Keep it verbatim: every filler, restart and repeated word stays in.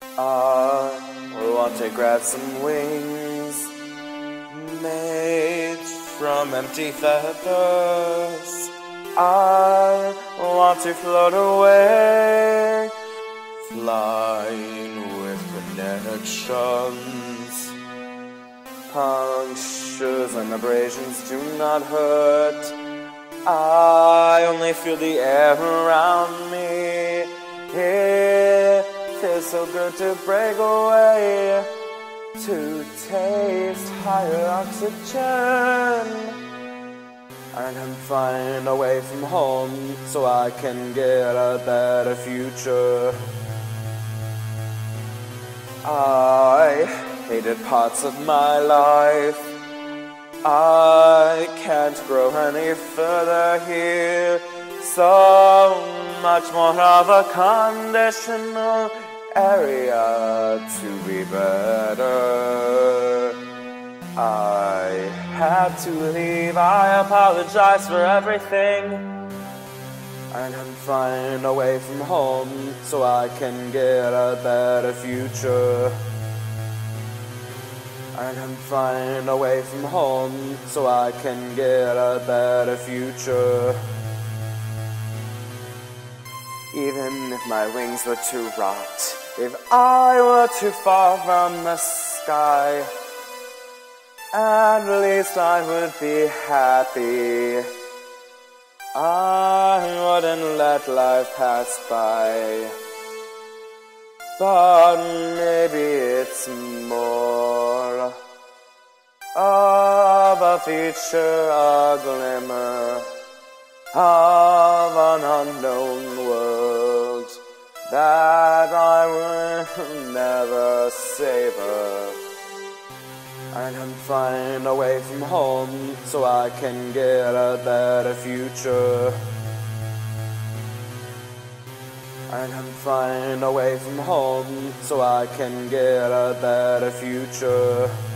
I want to grab some wings made from empty feathers. I want to float away, flying with connections. Punctures and abrasions do not hurt. I only feel the air around me. It feels so good to break away, to taste higher oxygen. And I'm flying away from home so I can get a better future. I hated parts of my life. I can't grow any further here. So much more of a conditional area to be better. I had to leave, I apologize for everything. And I'm flying away from home so I can get a better future. And I'm flying away from home so I can get a better future. Even if my wings were to rot, if I were to fall from the sky, at least I would be happy. I wouldn't let life pass by. But maybe it's more of a feature, a glimmer of an unknown world that I will never savor. And I'm flying away from home so I can get a better future. And I'm flying away from home so I can get a better future.